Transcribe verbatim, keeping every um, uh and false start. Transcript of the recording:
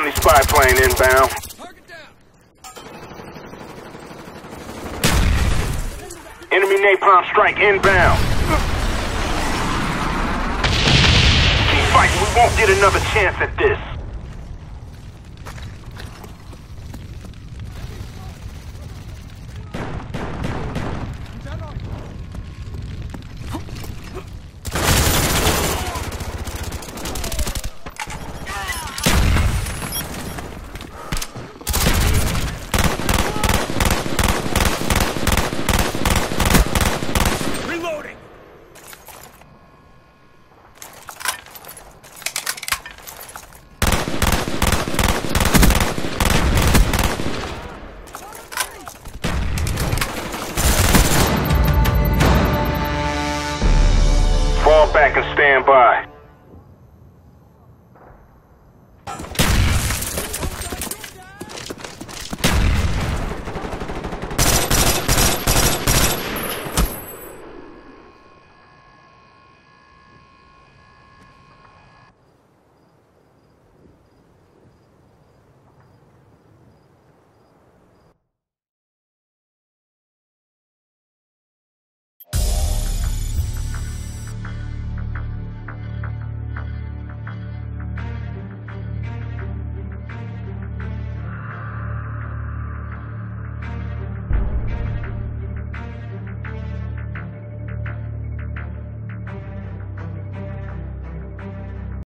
Friendly spy plane inbound. Target down. Enemy napalm strike inbound. Keep fighting, we won't get another chance at this. Fall back and stand by.